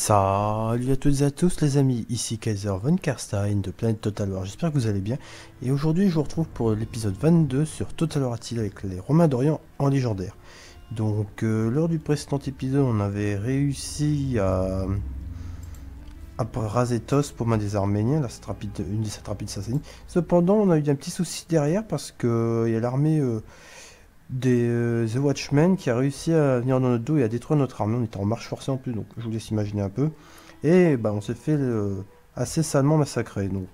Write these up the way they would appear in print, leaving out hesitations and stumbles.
Salut à toutes et à tous les amis, ici Kaiser von Karstein de Planète Total War, j'espère que vous allez bien. Et aujourd'hui je vous retrouve pour l'épisode 22 sur Total War Attila avec les Romains d'Orient en légendaire. Donc lors du précédent épisode on avait réussi à raser Tos pour main des Arméniens, une des satrapies de Sassanide. Cependant on a eu un petit souci derrière parce que il y a l'armée des The Watchmen qui a réussi à venir dans notre dos et à détruire notre armée. On était en marche forcée en plus, donc je vous laisse imaginer un peu. Et bah, on s'est fait assez salement massacrer. Donc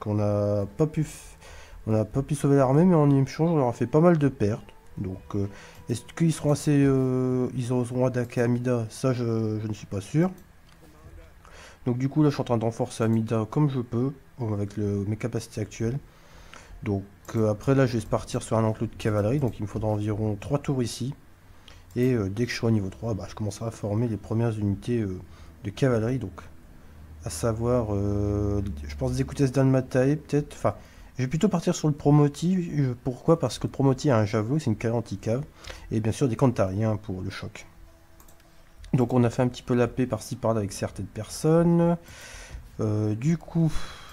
on n'a pas pu sauver l'armée, mais en échange on leur a fait pas mal de pertes. Donc est-ce qu'ils seront ils oseront attaquer Amida? Ça je ne suis pas sûr. Donc du coup là je suis en train de renforcer Amida comme je peux, avec mes capacités actuelles. Donc après là je vais partir sur un enclos de cavalerie, donc il me faudra environ 3 tours ici. Et dès que je serai au niveau 3, bah, je commencerai à former les premières unités de cavalerie, donc à savoir, je pense des écoutesses d'Almatae peut-être, enfin je vais plutôt partir sur le Promoti. Pourquoi? Parce que le Promoti a un javelot, c'est une cale anti-cave, et bien sûr des cantariens pour le choc. Donc on a fait un petit peu la paix par-ci par-là avec certaines personnes. Du coup...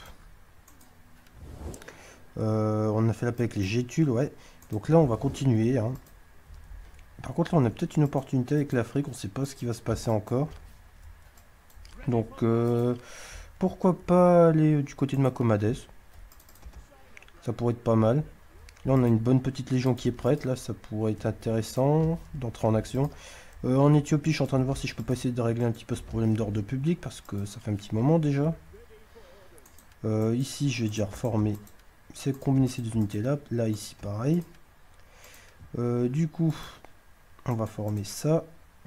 on a fait la paix avec les Gétules, ouais. Donc là, on va continuer. Hein. Par contre, là, on a peut-être une opportunité avec l'Afrique. On ne sait pas ce qui va se passer encore. Donc, pourquoi pas aller du côté de Macomades? Ça pourrait être pas mal. Là, on a une bonne petite légion qui est prête. Là, ça pourrait être intéressant d'entrer en action. En Éthiopie, je suis en train de voir si je peux pas essayer de régler un petit peu ce problème d'ordre public. Parce que ça fait un petit moment déjà. Ici, je vais déjà reformer. C'est combiner ces deux unités là. Là, ici, pareil. Du coup, on va former ça.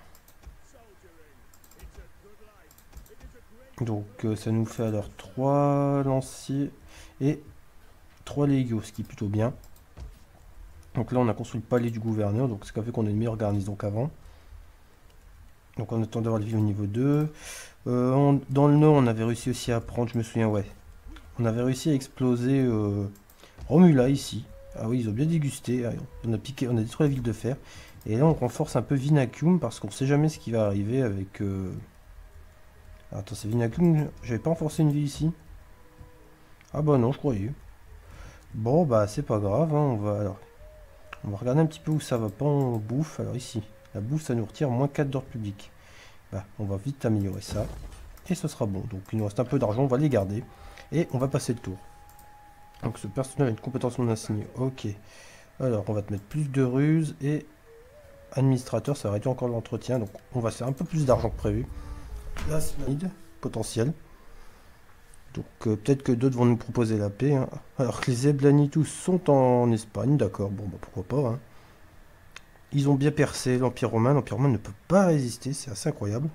Donc, ça nous fait alors 3 lanciers et 3 légios, ce qui est plutôt bien. Donc là, on a construit le palais du gouverneur, donc ce qui a fait qu'on a une meilleure garnison qu'avant. Donc on attend d'avoir le ville au niveau 2. Dans le nord, on avait réussi aussi à prendre, je me souviens, ouais. On avait réussi à exploser Romula ici. Ah oui, ils ont bien dégusté. On a détruit la ville de fer. Et là, on renforce un peu Vinacium parce qu'on sait jamais ce qui va arriver avec... Attends, c'est Vinacium. J'avais pas renforcé une ville ici. Ah bah non, je croyais. Bon, bah c'est pas grave. Hein, on va regarder un petit peu où ça va pas en bouffe. Alors ici, la bouffe, ça nous retire moins 4 d'ordre public. Bah, on va vite améliorer ça. Et ce sera bon. Donc il nous reste un peu d'argent, on va les garder. Et on va passer le tour. Donc ce personnage a une compétence non assignée. Ok. Alors on va te mettre plus de ruse et administrateur, ça réduit encore l'entretien. Donc on va faire un peu plus d'argent que prévu. Là c'est potentiel. Donc peut-être que d'autres vont nous proposer la paix. Hein. Alors que les Eblanitus sont en Espagne, d'accord. Bon bah pourquoi pas. Hein. Ils ont bien percé l'Empire romain. L'Empire romain ne peut pas résister, c'est assez incroyable.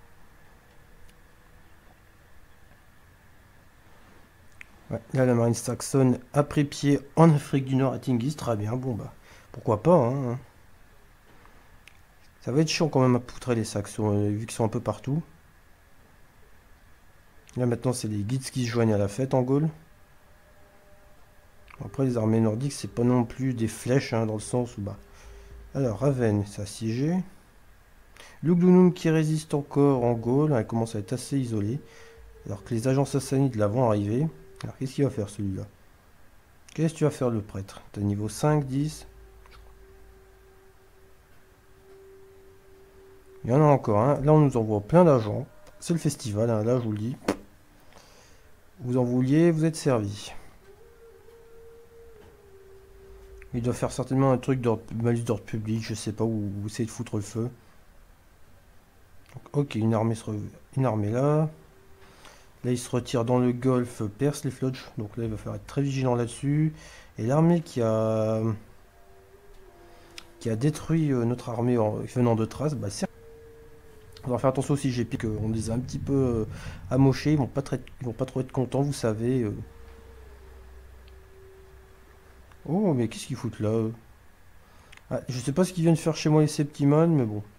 Ouais, là, la marine saxonne a pris pied en Afrique du Nord à Tingis, très bien. Bon, bah, pourquoi pas, hein. Ça va être chiant quand même à poutrer les Saxons, vu qu'ils sont un peu partout. Là, maintenant, c'est les guides qui se joignent à la fête en Gaule. Après, les armées nordiques, c'est pas non plus des flèches, hein, dans le sens où, bah... Alors, Ravenne, c'est assiégé. Lugdunum qui résiste encore en Gaule, elle commence à être assez isolée. Alors que les agents sassanides là vont arriver. Alors, qu'est-ce qu'il va faire, celui-là? Qu'est-ce que tu vas faire, le prêtre? T'as niveau 5, 10. Il y en a encore un. Là, on nous envoie plein d'argent. C'est le festival, hein, là, je vous le dis. Vous en vouliez, vous êtes servi. Il doit faire certainement un truc de malus d'ordre public, je sais pas, où vous essayez de foutre le feu. Donc, ok, une armée là. Là, il se retire dans le golfe, perce les flottes. Donc là, il va falloir être très vigilant là-dessus. Et l'armée qui a détruit notre armée venant de Thrace, bah, on va faire attention aussi, j'ai piqué qu'on les a un petit peu amochés, ils vont pas trop être contents, vous savez. Oh, mais qu'est-ce qu'ils foutent là? Ah, je sais pas ce qu'ils viennent faire chez moi les Septimanes, mais bon.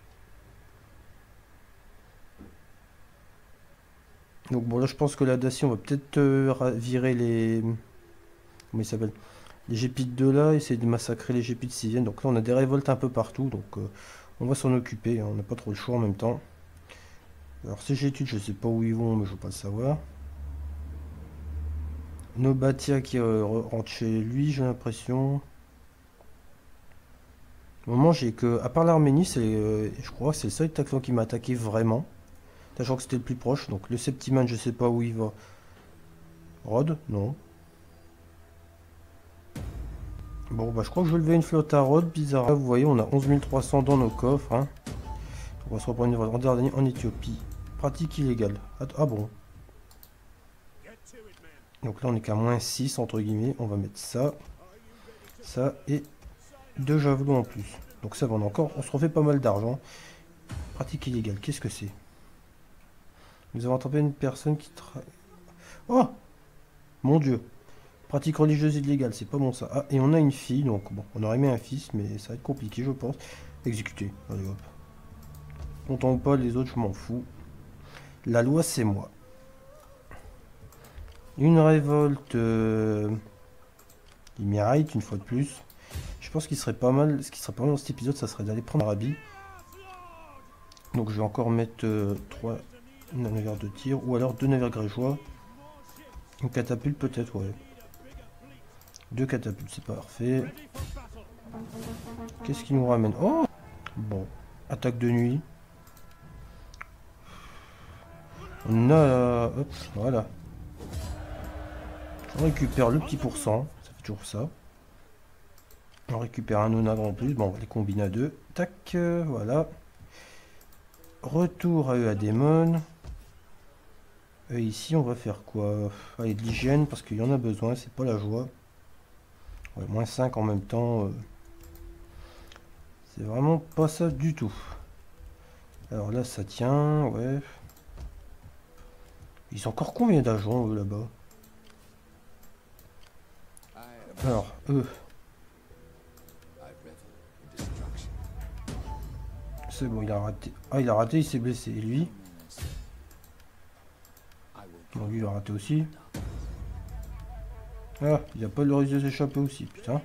Donc bon, là je pense que la Dacie, on va peut-être virer les... Comment ils s'appellent? Les Gépides de là, essayer de massacrer les Gépides s'ils viennent. Donc là on a des révoltes un peu partout, donc on va s'en occuper, hein, on n'a pas trop le choix en même temps. Alors CG-Études, je sais pas où ils vont, mais je veux pas le savoir. Nobatia qui rentre chez lui, j'ai l'impression. Au moment, j'ai que... À part l'Arménie, je crois que c'est le seul taxon qui m'a attaqué vraiment. Sachant que c'était le plus proche. Donc le Septiman, je sais pas où il va. Rhodes? Non. Bon, bah je crois que je vais lever une flotte à Rhodes, bizarre. Là, vous voyez, on a 11 300 dans nos coffres. Hein. On va se reprendre une voie en Éthiopie. Pratique illégale. Ah bon. Donc là, on est qu'à -6, entre guillemets. On va mettre ça. Ça et 2 javelots en plus. Donc ça va, on se refait pas mal d'argent. Pratique illégale, qu'est-ce que c'est? Nous avons attrapé une personne qui travaille... Oh! Mon Dieu! Pratique religieuse illégale, c'est pas bon ça. Ah, et on a une fille, donc bon, on aurait mis un fils, mais ça va être compliqué, je pense. Exécuté. Allez hop. Content ou pas, les autres, je m'en fous. La loi, c'est moi. Une révolte... Émirate, une fois de plus. Je pense qu'il serait pas mal... Ce qui serait pas mal dans cet épisode, ça serait d'aller prendre l'Arabie. Donc je vais encore mettre 3 navires de tir, ou alors 2 navires grégeois. Une catapulte peut-être, ouais. 2 catapultes, c'est parfait. Qu'est-ce qui nous ramène? Oh! Bon, attaque de nuit. On a... Hop, voilà. On récupère le petit pourcent, ça fait toujours ça. On récupère un onagre en plus, bon on va les combiner à 2. Tac, voilà. Retour à eux à Démon. Et ici on va faire quoi? Allez, de l'hygiène parce qu'il y en a besoin, c'est pas la joie. Ouais, -5 en même temps. C'est vraiment pas ça du tout. Alors là ça tient, ouais. Ils ont encore combien d'agents eux là-bas? Alors, eux. C'est bon, il a raté. Ah, il a raté, il s'est blessé. Et lui? Bon, lui, il a raté aussi. Ah, il a pas le risque de s'échapper aussi, putain.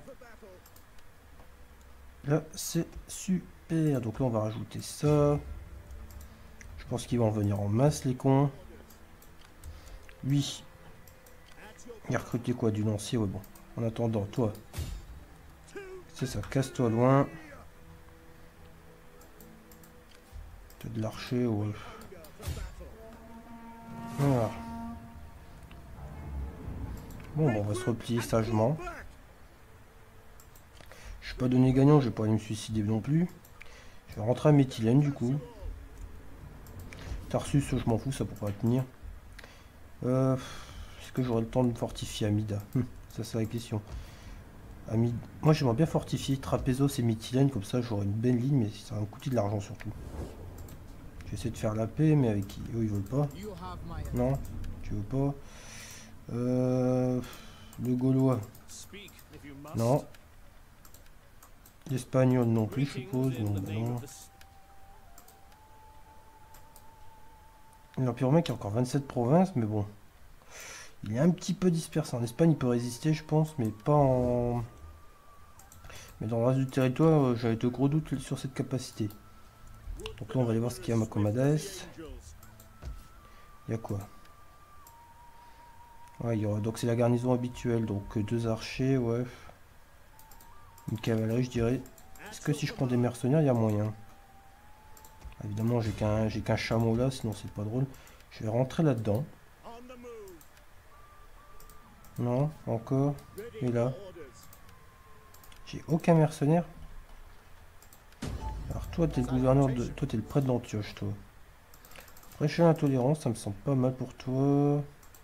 Là, c'est super. Donc là, on va rajouter ça. Je pense qu'ils vont venir en masse, les cons. Lui. Il a recruté quoi? Du lancier? Ouais, bon. En attendant, toi. C'est ça, casse-toi loin. T'as de l'archer, ouais. Voilà. Bon, on va se replier sagement. Je suis pas donné gagnant, je vais pas aller me suicider non plus. Je vais rentrer à Méthylène du coup. Tarsus, je m'en fous, ça pourra tenir. Est-ce que j'aurai le temps de me fortifier Amida? Ça c'est la question. Moi j'aimerais bien fortifier Trapézos et Méthylène, comme ça j'aurai une belle ligne, mais ça va me coûter de l'argent surtout. J'essaie de faire la paix, mais avec qui? Eux ils veulent pas. Non, tu veux pas. Le Gaulois. Non. L'Espagnol non plus, je suppose. Non. L'Empire romain qui a encore 27 provinces, mais bon. Il est un petit peu dispersé. En Espagne, il peut résister, je pense, mais pas en... Mais dans le reste du territoire, j'avais de gros doutes sur cette capacité. Donc là, on va aller voir ce qu'il y a à Macomades. Il y a quoi? Ouais, donc c'est la garnison habituelle, donc 2 archers, ouais. Une cavalerie, je dirais. Est-ce que si je prends des mercenaires, il y a moyen? Évidemment, j'ai qu'un chameau là, sinon c'est pas drôle. Je vais rentrer là-dedans. Non, encore. Et là. J'ai aucun mercenaire. Alors toi, t'es le gouverneur de... Toi, t'es le prêtre d'Antioche, toi. Prêcher l'intolérance, ça me semble pas mal pour toi.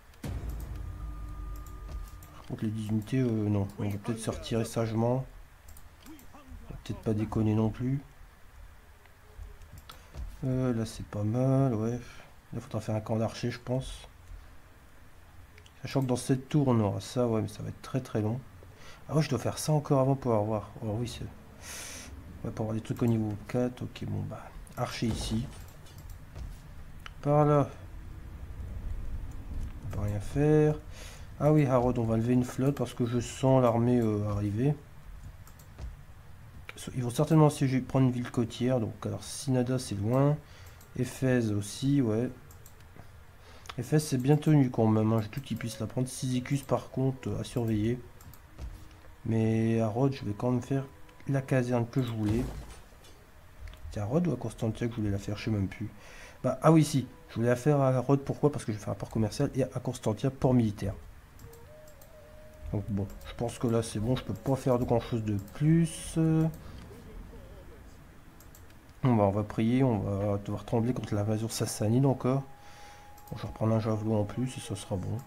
Par contre, les dignités, non. On va peut-être se retirer sagement. On va peut-être pas déconner non plus. Là, c'est pas mal, ouais. Là, il faudra faire un camp d'archer, je pense. Sachant que dans cette tour, on aura ça, ouais, mais ça va être très très long. Ah ouais, je dois faire ça encore avant pour avoir... Oh oui, c'est... Ouais, pour avoir des trucs au niveau 4, ok, bon, bah... Archer ici. Par là. On peut rien faire. Ah oui, Harrod, on va lever une flotte parce que je sens l'armée arriver. Ils vont certainement siéger, prendre une ville côtière, donc alors Sinada c'est loin. Éphèse aussi, ouais. Éphèse c'est bien tenu quand même, hein. J'ai tout qui puisse la prendre. Cyzicus par contre à surveiller. Mais à Rhodes je vais quand même faire la caserne que je voulais. C'est à Rhodes ou à Constantia que je voulais la faire, je sais même plus. Bah, ah oui si, je voulais la faire à Rhodes, pourquoi? Parce que je vais faire un port commercial et à Constantia port militaire. Donc bon, je pense que là c'est bon, je peux pas faire de grand chose de plus. Bon, bah, on va prier, on va devoir trembler contre l'invasion sassanide encore. Bon, je vais reprendre un javelot en plus et ça sera bon.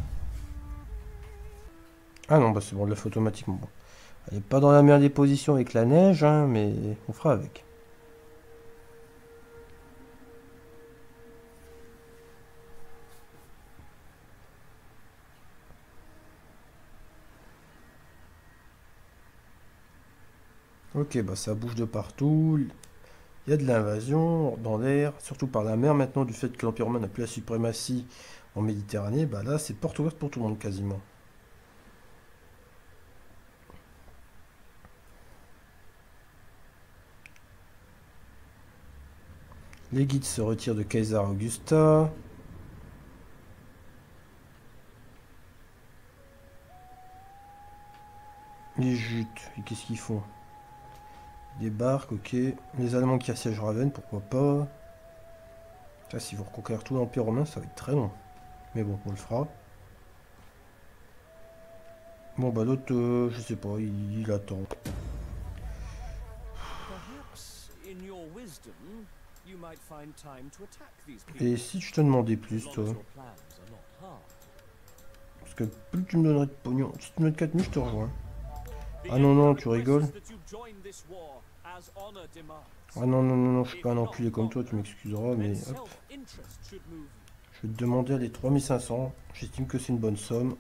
Ah non, bah c'est bon, de la fait automatiquement. Bon. Elle est pas dans la meilleure des positions avec la neige, hein, mais on fera avec. Ok, bah ça bouge de partout. Il y a de l'invasion dans l'air, surtout par la mer maintenant, du fait que l'Empire romain n'a plus la suprématie en Méditerranée. Bah là, c'est porte ouverte pour tout le monde quasiment. Les guides se retirent de Caesar Augusta. Les jutes, et qu'est-ce qu'ils font? Ils débarquent, ok. Les Allemands qui assiègent Ravenne, pourquoi pas. Ça, s'ils vont reconquérir tout l'Empire romain, ça va être très long. Mais bon, on le fera. Bon, bah l'autre, je sais pas, il attend. Et si je te demandais plus, toi? Parce que plus tu me donnerais de pognon, si tu me donnes 4000, je te rejoins. Ah non, non, tu rigoles? Ah non, non, non, non, je suis pas un enculé comme toi, tu m'excuseras, mais hop. Je vais te demander les 3500. J'estime que c'est une bonne somme.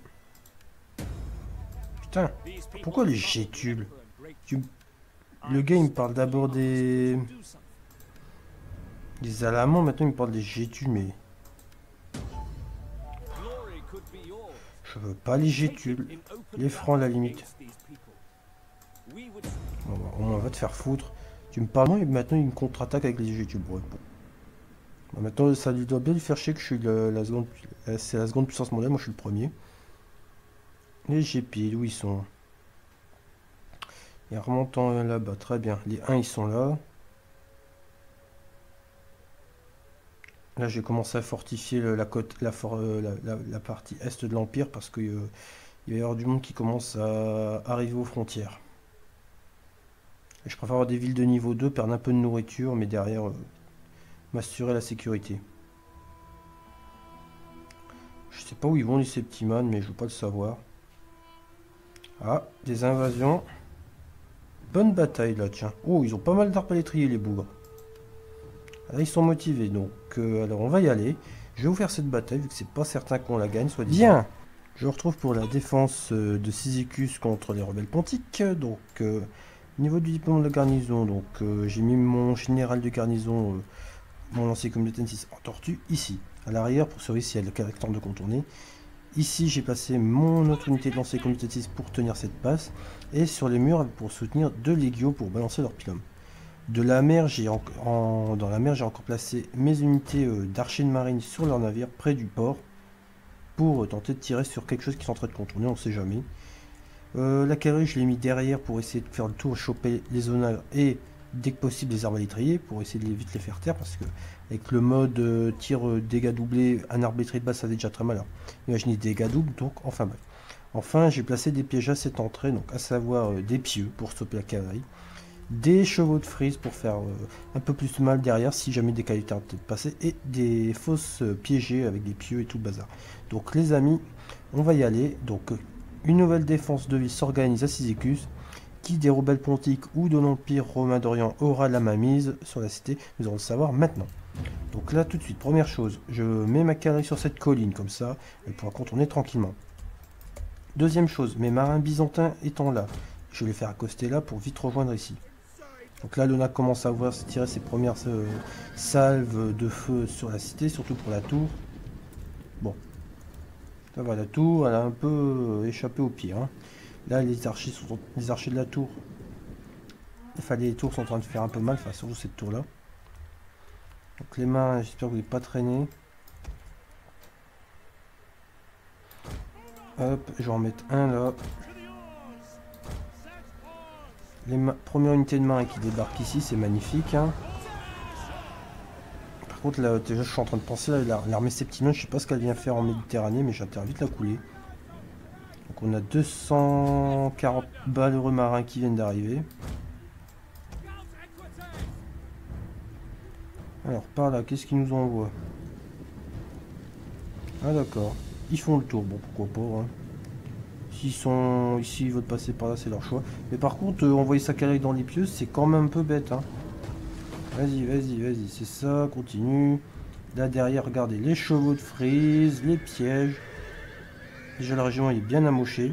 Putain, pourquoi les gétules? Le gars, il me parle d'abord des Alamans, maintenant il me parle des gétules, mais... Je veux pas les gétules. Les francs à la limite. Bon, bah, au moins, va te faire foutre. Tu me parles et maintenant il me contre-attaque avec les gétules. Bon, bon. Bah, maintenant, ça lui doit bien lui faire chier que je suis la seconde... C'est la seconde puissance mondiale, moi je suis le premier. Les gépides, où ils sont? Et remontant là-bas, très bien. Les 1 ils sont là. Là j'ai commencé à fortifier la côte, la partie est de l'Empire parce qu'il il va y avoir du monde qui commence à arriver aux frontières. Et je préfère avoir des villes de niveau 2, perdre un peu de nourriture, mais derrière m'assurer la sécurité. Je sais pas où ils vont les Septimanes, mais je veux pas le savoir. Ah, des invasions. Bonne bataille là, tiens. Oh, ils ont pas mal d'arcs à l'étrier, les bougres. Là, ils sont motivés, donc alors on va y aller. Je vais vous faire cette bataille, vu que c'est pas certain qu'on la gagne, soit dit. Bien. Je retrouve pour la défense de Cyzicus contre les rebelles pontiques. Donc, au niveau du diplôme de la garnison, donc j'ai mis mon général de garnison, mon lancier communauté N6 en tortue, ici, à l'arrière, pour surveiller s'il y a le caractère de contourner. Ici, j'ai placé mon autre unité de lancier communauté N6 pour tenir cette passe. Et sur les murs, pour soutenir 2 légios pour balancer leur pylôme. De la mer, dans la mer, j'ai encore placé mes unités d'archers de marine sur leur navire, près du port, pour tenter de tirer sur quelque chose qui est en train de contourner, on ne sait jamais. La cavalerie, je l'ai mis derrière pour essayer de faire le tour, choper les onagres et dès que possible les armes à l'étrier, pour essayer de vite les faire taire, parce que avec le mode tir dégâts doublés, un arbitré de base, ça fait déjà très mal. Alors, imaginez dégâts doubles, donc enfin bref. Enfin, j'ai placé des pièges à cette entrée, donc à savoir des pieux pour stopper la cavalerie. Des chevaux de frise pour faire un peu plus mal derrière si jamais des qualités de passer, et des fosses piégées avec des pieux et tout le bazar. Donc les amis, on va y aller. Donc une nouvelle défense de ville s'organise à Cyzicus. Qui des rebelles pontiques ou de l'Empire romain d'Orient aura la mainmise sur la cité? Nous allons le savoir maintenant. Donc là tout de suite, première chose, je mets ma cavalerie sur cette colline, comme ça elle pourra contourner tranquillement. Deuxième chose, mes marins byzantins étant là, je vais les faire accoster là pour vite rejoindre ici. Donc là, Lona commence à tirer ses premières salves de feu sur la cité, surtout pour la tour. Bon, ça va, la tour, elle a un peu échappé au pire. Hein. Là, les archers de la tour, enfin les tours sont en train de faire un peu mal, enfin surtout cette tour-là. Donc les marins, j'espère que vous n'avez pas traîné. Hop, je vais en mettre un là. Première unité de marine qui débarque ici, c'est magnifique. Hein. Par contre, là, déjà, je suis en train de penser, l'armée Septimion, je sais pas ce qu'elle vient faire en Méditerranée, mais j'intéresse vite la couler. Donc on a 240 valeureux marins qui viennent d'arriver. Alors par là, qu'est-ce qu'ils nous envoient? Ah d'accord, ils font le tour, bon pourquoi pas. Hein. S'ils sont ici, ils veulent passer par là, c'est leur choix. Mais par contre, envoyer sa cavalerie dans les pieux, c'est quand même un peu bête. Hein. Vas-y, vas-y, vas-y, c'est ça, continue. Là derrière, regardez, les chevaux de frise, les pièges. Déjà le régiment il est bien amoché.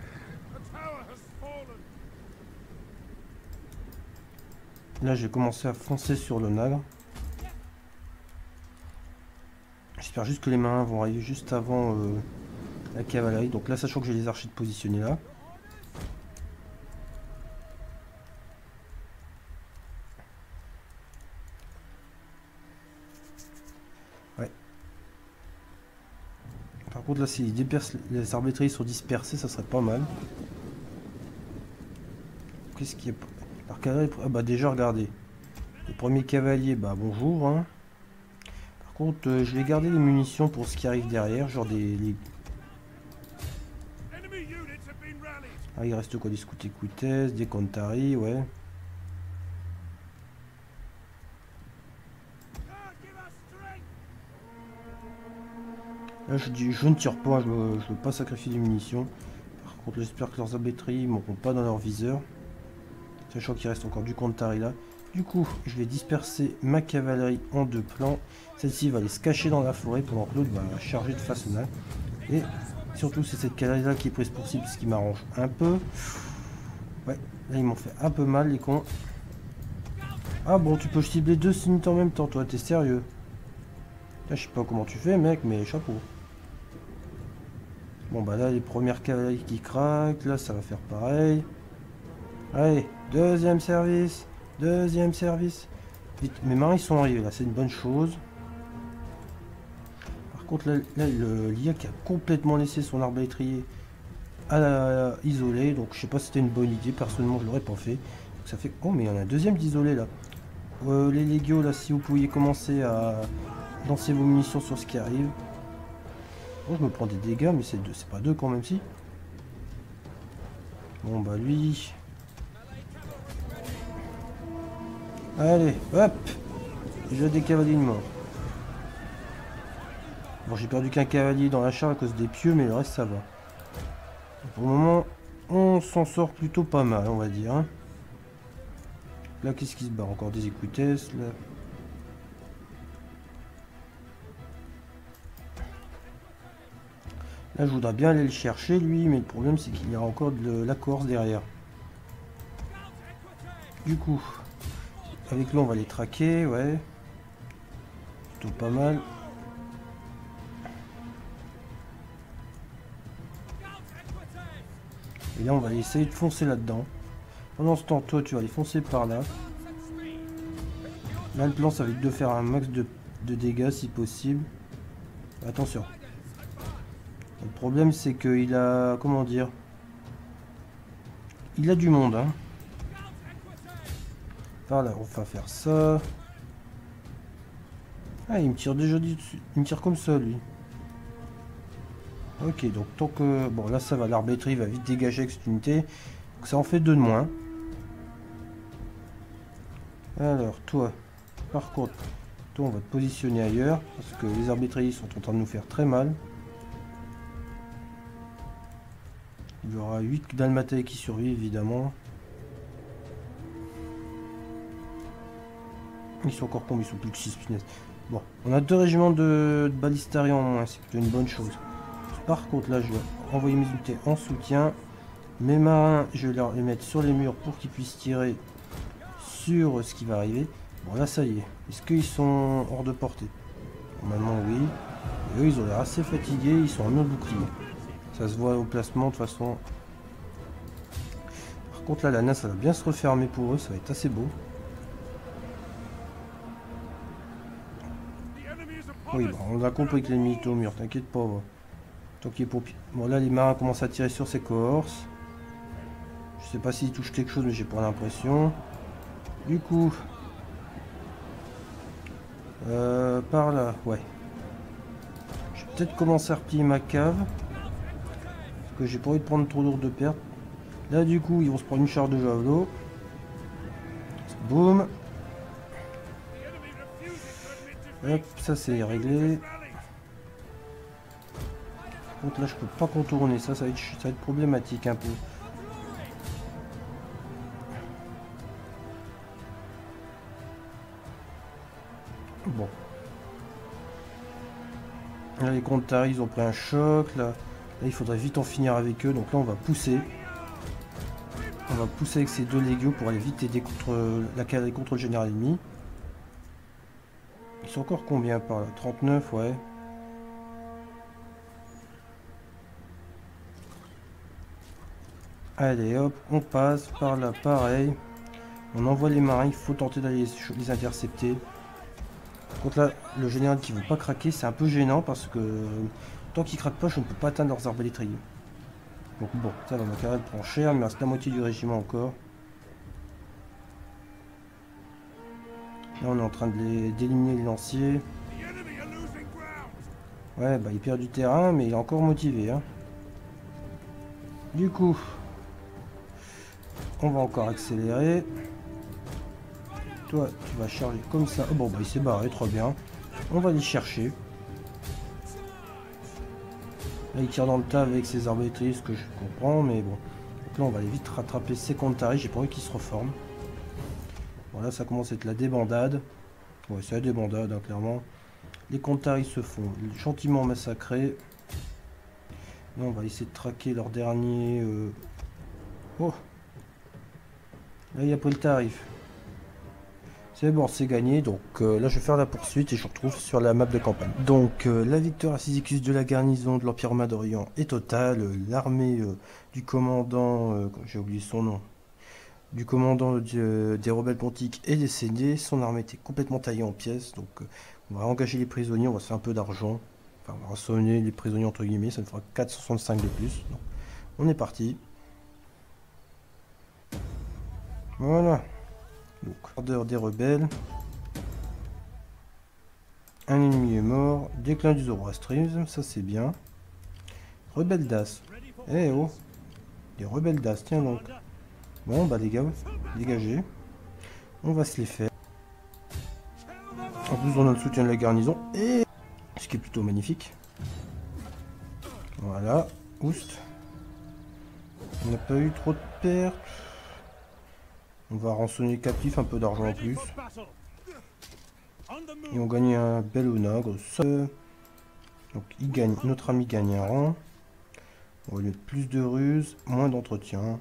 Là j'ai commencé à foncer sur le nagre. J'espère juste que les marins vont arriver juste avant la cavalerie. Donc là sachant que j'ai les archers de positionner là. Ouais. Par contre là si les arbalètriers sont dispersés ça serait pas mal. Qu'est-ce qu'il y a? Ah bah déjà regardez. Le premier cavalier, bah bonjour. Hein. Par contre, je vais garder les munitions pour ce qui arrive derrière, genre Ah, il reste quoi? Des scouts écoutes, des Contari, ouais. Là, je dis, je ne tire pas, je veux pas sacrifier des munitions. Par contre, j'espère que leurs arbalètriers ne m'auront pas dans leur viseur. Sachant qu'il reste encore du Contari là. Du coup, je vais disperser ma cavalerie en deux plans. Celle-ci va aller se cacher dans la forêt pendant que l'autre va charger de façonnage. Et surtout, c'est cette cavalerie là qui est prise pour cible, ce qui m'arrange un peu. Ouais, là ils m'ont fait un peu mal les cons. Ah bon, tu peux cibler deux unités en même temps, toi, t'es sérieux? Là, je sais pas comment tu fais, mec, mais chapeau. Bon, bah là, les premières cavaleries qui craquent, là, ça va faire pareil. Allez, deuxième service. Deuxième service. Vite, mes marins, ils sont arrivés, là, c'est une bonne chose. Par contre, là l'IA qui a complètement laissé son arbalétrier isolé, donc je sais pas si c'était une bonne idée, personnellement, je l'aurais pas fait. Donc, ça fait... Oh, mais il y en a un deuxième d'isolé, là. Les légios, là, si vous pouviez commencer à lancer vos munitions sur ce qui arrive. Bon, je me prends des dégâts, mais c'est pas deux quand même, si. Bon, bah lui... Allez, hop! J'ai des cavaliers de mort. Bon, j'ai perdu qu'un cavalier dans la charge à cause des pieux, mais le reste, ça va. Pour le moment, on s'en sort plutôt pas mal, on va dire. Hein. Là, qu'est-ce qui se barre? Encore des écoutes, là. Là, je voudrais bien aller le chercher, lui, mais le problème, c'est qu'il y a encore de la Corse derrière. Du coup, avec lui, on va les traquer, ouais. Plutôt pas mal. Et là, on va essayer de foncer là-dedans. Pendant ce temps, toi, tu vas aller foncer par là. Là, le plan, ça va être de faire un max de dégâts, si possible. Attention. Le problème, c'est qu'il a... Comment dire? Il a du monde, hein. Par là, on va faire ça. Ah, il me tire déjà dessus. Il me tire comme ça, lui. Ok, donc tant que... Bon, là, ça va. L'arbalèterie va vite dégager avec cette unité. Donc, ça en fait deux de moins. Alors, toi, par contre, toi, on va te positionner ailleurs. Parce que les arbalètriers sont en train de nous faire très mal. Il y aura 8 dalmatais qui survivent, évidemment. Ils sont encore combien? Ils sont plus que 6 punaises. Bon, on a 2 régiments de balistariens en moins, c'est plutôt une bonne chose. Par contre, là, je vais envoyer mes unités en soutien. Mes marins, je vais les mettre sur les murs pour qu'ils puissent tirer sur ce qui va arriver. Bon, là, ça y est. Est-ce qu'ils sont hors de portée? Normalement, oui. Et eux, ils ont l'air assez fatigués. Ils sont en mur de bouclier. Ça se voit au placement, de toute façon. Par contre, là, la nasse, ça va bien se refermer pour eux. Ça va être assez beau. Oui, bon, on a compris que l'ennemi est au mur, t'inquiète pas. Va. Tant qu'il est pour... Bon, là, les marins commencent à tirer sur ses cohortes. Je sais pas s'ils touchent quelque chose, mais j'ai pas l'impression. Du coup... par là, ouais. Je vais peut-être commencer à replier ma cave. Parce que j'ai pas envie de prendre trop lourd de pertes. Là, du coup, ils vont se prendre une charge de javelot. Boum. Hop, ça c'est réglé. Par contre, là, je peux pas contourner. Ça va être problématique un peu. Bon. Là, les Contari, ils ont pris un choc. Là, il faudrait vite en finir avec eux. Donc là, on va pousser. On va pousser avec ces 2 légios pour aller vite aider contre contre le général ennemi. Ils sont encore combien par là? 39, ouais. Allez, hop, on passe par là, pareil. On envoie les marins, il faut tenter d'aller les intercepter. Par contre là, le général qui veut pas craquer, c'est un peu gênant parce que tant qu'il craque pas, je ne peux pas atteindre leurs arbalétriers. Donc bon, ça va, ma carrière prend cher, mais il reste la moitié du régiment encore. Là, on est en train d'éliminer les lanciers. Ouais, bah il perd du terrain, mais il est encore motivé. Hein. Du coup, on va encore accélérer. Toi, tu vas charger comme ça. Oh, bon, bah il s'est barré, trop bien. On va les chercher. Là, il tire dans le tas avec ses arbalétriers, ce que je comprends, mais bon. Donc là, on va aller vite rattraper ces Contari. J'ai pas envie qu'ils se reforment. Bon, là, ça commence à être la débandade. Ouais, c'est la débandade, hein, clairement. Les Contari se font gentiment massacrer. Là, on va essayer de traquer leur dernier... Oh! Là, il a pris le tarif. C'est bon, c'est gagné. Donc là, je vais faire la poursuite et je retrouve sur la map de campagne. Donc, la victoire à Cyzicus de la garnison de l'Empire romain d'Orient est totale. L'armée du commandant... j'ai oublié son nom. Du commandant des rebelles pontiques est décédé. Son armée était complètement taillée en pièces. Donc, on va engager les prisonniers. On va se faire un peu d'argent. Enfin, on va rassonner les prisonniers entre guillemets. Ça nous fera 465 de plus. Donc, on est parti. Voilà. Donc, ordre des rebelles. Un ennemi est mort. Déclin du Zoroastrisme, ça c'est bien. Rebelles d'As. Eh oh. Les rebelles d'As, tiens donc. Bon, bah les gars, dégagez. On va se les faire. En plus, on a le soutien de la garnison. Et ce qui est plutôt magnifique. Voilà. Oust. On n'a pas eu trop de pertes. On va rançonner les captifs, un peu d'argent en plus. Et on gagne un bel onagre. Donc il gagne, notre ami gagne un rang. On va lui mettre plus de ruses, moins d'entretien.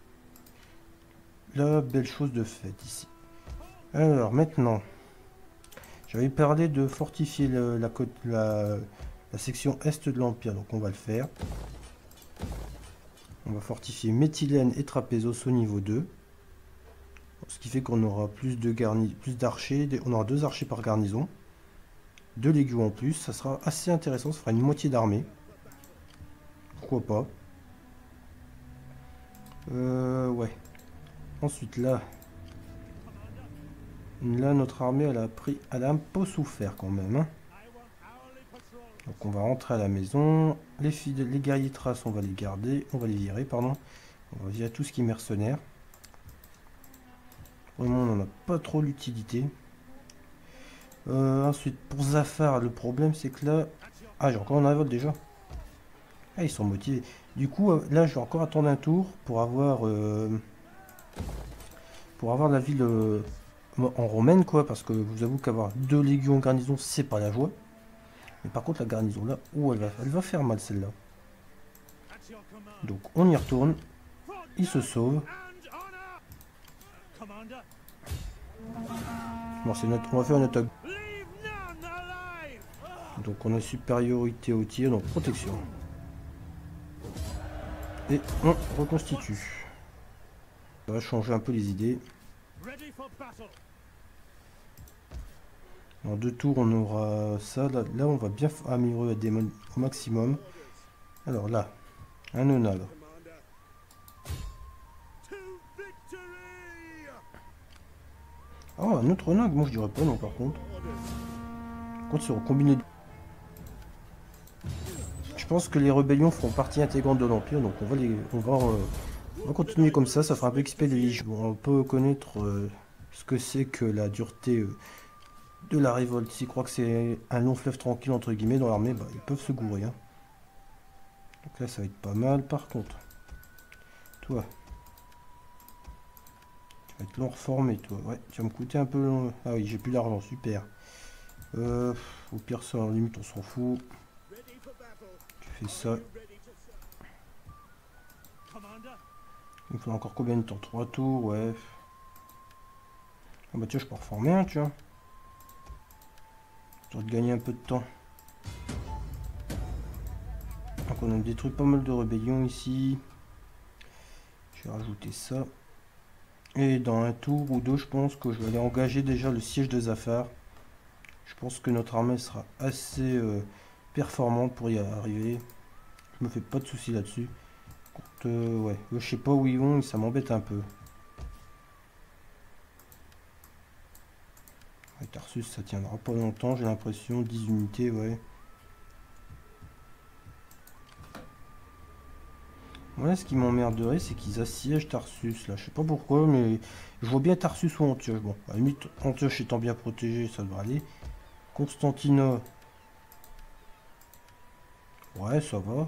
La belle chose de fait ici. Alors maintenant, j'avais parlé de fortifier la section est de l'Empire, donc on va le faire. On va fortifier Méthylène et Trapézos au niveau 2. Ce qui fait qu'on aura plus d'archers, on aura 2 archers par garnison. 2 légions en plus, ça sera assez intéressant, ça fera une moitié d'armée. Pourquoi pas. Ouais. Ensuite là, notre armée elle a un peu souffert quand même. Hein. Donc on va rentrer à la maison. Les guerriers traces, on va les garder, on va les virer, pardon. On va virer tout ce qui est mercenaire. Vraiment, on n'en a pas trop l'utilité. Ensuite, pour Zafar, le problème c'est que là... Ah, j'ai encore un avol déjà. Ah, ils sont motivés. Du coup, là, je vais encore attendre un tour pour avoir la ville en romaine, quoi. Parce que je vous avoue qu'avoir 2 légions en garnison, c'est pas la joie. Mais par contre, la garnison là, oh, elle va faire mal celle-là. Donc, on y retourne. Il se sauve. Bon, on va faire une attaque. Donc on a supériorité au tir, donc protection. Et on reconstitue. Ça va changer un peu les idées. En 2 tours, on aura ça. Là, on va bien améliorer la démon au maximum. Alors là, un onagre. Oh, un autre onagre, moi je dirais pas non par contre. Par contre, sur combiné. Je pense que les rébellions feront partie intégrante de l'Empire, donc on va continuer comme ça fera un peu XP des légions. On peut connaître ce que c'est que la dureté de la révolte. S'ils croient que c'est un long fleuve tranquille entre guillemets dans l'armée, bah, ils peuvent se gourer. Hein. Donc là ça va être pas mal. Par contre, toi, tu vas être long reformé toi. Ouais, tu vas me coûter un peu long. Ah oui, j'ai plus d'argent, super. Au pire ça, en limite on s'en fout. Tu fais ça. Il me faudra encore combien de temps? 3 tours, ouais. Ah bah tiens, je peux reformer un, tu vois. Histoire de gagner un peu de temps. Donc on a détruit pas mal de rébellions ici. Je vais rajouter ça. Et dans un tour ou deux, je pense que je vais aller engager déjà le siège de Zafar. Je pense que notre armée sera assez performante pour y arriver. Je me fais pas de soucis là-dessus. Ouais, je sais pas où ils vont et ça m'embête un peu. Ouais, Tarsus, ça tiendra pas longtemps, j'ai l'impression. 10 unités, ouais. Ouais, ce qui m'emmerderait, c'est qu'ils assiègent Tarsus, là. Je sais pas pourquoi, mais je vois bien Tarsus ou Antioche. Bon, à la limite, Antioche étant bien protégé, ça devrait aller. Constantina. Ouais, ça va.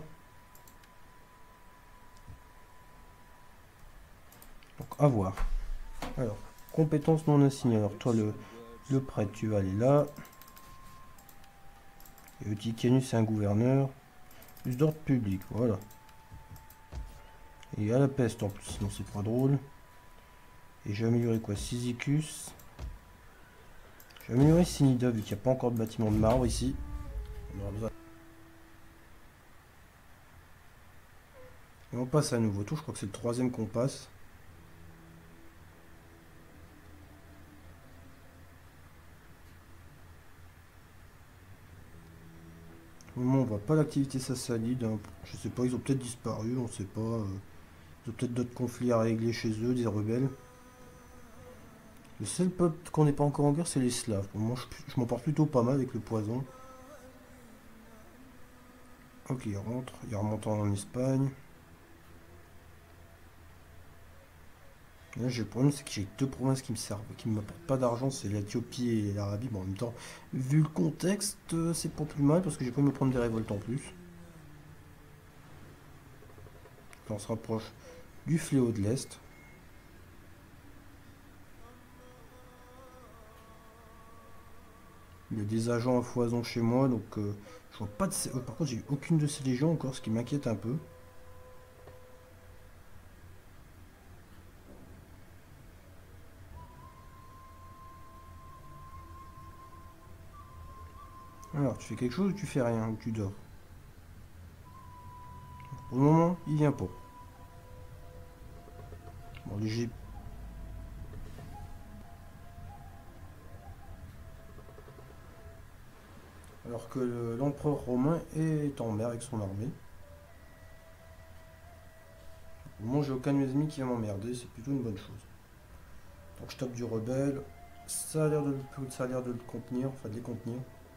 Donc, à voir. Alors, compétences non assignées. Alors, toi, le prêtre, tu vas aller là. Et Euticanus, c'est un gouverneur. Plus d'ordre public, voilà. Et à la peste, en plus, sinon c'est pas drôle. Et j'ai amélioré quoi? Cyzicus. J'ai amélioré Sinida, vu qu'il n'y a pas encore de bâtiment de marbre ici. On aura besoin. Et on passe à un nouveau tour, je crois que c'est le troisième qu'on passe. Au moment on voit pas l'activité sassanide, hein. Je sais pas, ils ont peut-être disparu, on sait pas. Ils ont peut-être d'autres conflits à régler chez eux, des rebelles. Le seul peuple qu'on n'est pas encore en guerre, c'est les Slaves. Pour moi, je m'en porte plutôt pas mal avec le poison. Ok, il rentre, il remonte en Espagne. Là, j'ai le problème, c'est que j'ai deux provinces qui me servent, qui ne m'apportent pas d'argent, c'est l'Éthiopie et l'Arabie. Bon, en même temps, vu le contexte, c'est pas plus mal parce que j'ai pas me prendre des révoltes en plus. Là, on se rapproche du fléau de l'Est. Il y a des agents à foison chez moi, donc je vois pas de. Par contre, j'ai aucune de ces légions encore, ce qui m'inquiète un peu. Alors, tu fais quelque chose ou tu fais rien, ou tu dors? Pour le moment, il vient pas. Bon, l'Égypte. Alors que l'empereur romain est en mer avec son armée. Pour le moment, j'ai aucun ennemi qui va m'emmerder, c'est plutôt une bonne chose. Donc je tape du rebelle. Ça a l'air de le contenir, enfin de les contenir.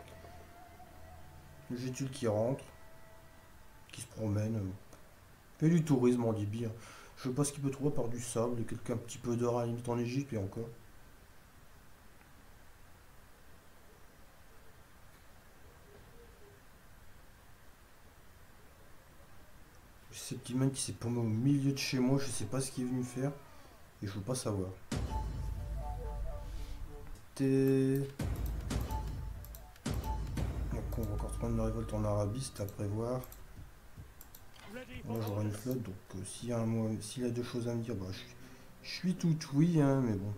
Le Gétule qui rentre, qui se promène. Fait du tourisme en Libye. Hein. Je sais pas ce qu'il peut trouver par du sable, et un petit peu d'or à la limite en Égypte et encore. J'ai ce petit man qui s'est paumé au milieu de chez moi, je sais pas ce qu'il est venu faire. Et je veux pas savoir. T'es. Donc on va encore prendre la révolte en Arabie, c'est à prévoir. Moi j'aurai une flotte, donc s'il a deux choses à me dire, bah, je suis tout oui, hein, mais bon.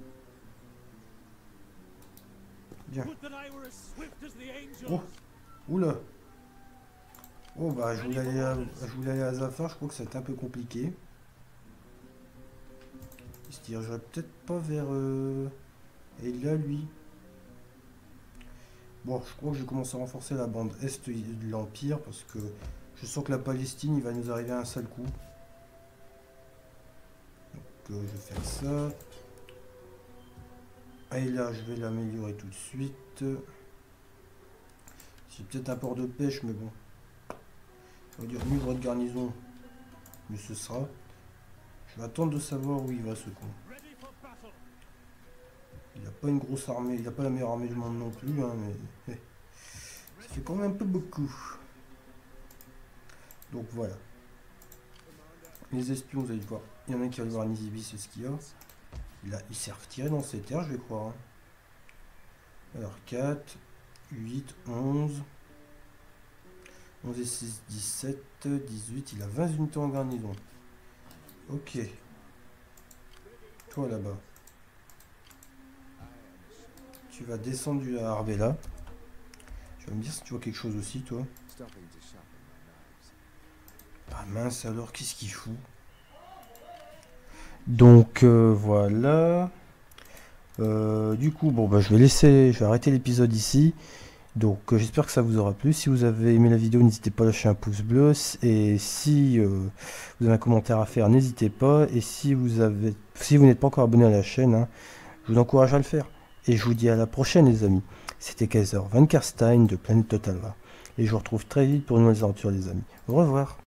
Bien. Oh, oula. Oh bah je voulais aller à Zafar, je crois que c'est un peu compliqué. Il se dirigerait peut-être pas vers... Et là lui. Bon, je crois que je vais commencer à renforcer la bande est de l'Empire parce que je sens que la Palestine, il va nous arriver un sale coup. Donc je vais faire ça. Et là, je vais l'améliorer tout de suite. C'est peut-être un port de pêche, mais bon. On va dire niveau de garnison, mais ce sera. Je vais attendre de savoir où il va ce con. Il n'a pas une grosse armée, il n'a pas la meilleure armée du monde non plus, hein, mais ça fait quand même un peu beaucoup. Donc voilà. Les espions, vous allez voir. Il y en a qui va voir Nizibi, c'est ce qu'il y a. Il s'est retiré dans ses terres, je vais croire. Hein. Alors 4, 8, 11. 11 et 6, 17, 18. Il a 20 unités en garnison. Ok. Toi là-bas. Tu vas descendre du Arbella. Tu vas me dire si tu vois quelque chose aussi, toi. Ah mince alors, qu'est-ce qu'il fout? Donc voilà. Du coup, bon bah je vais arrêter l'épisode ici. Donc j'espère que ça vous aura plu. Si vous avez aimé la vidéo, n'hésitez pas à lâcher un pouce bleu. Et si vous avez un commentaire à faire, n'hésitez pas. Et si vous n'êtes pas encore abonné à la chaîne, hein, je vous encourage à le faire. Et je vous dis à la prochaine les amis. C'était Kaiser Van Karstein de Planète Total War. Et je vous retrouve très vite pour une nouvelle aventure les amis. Au revoir.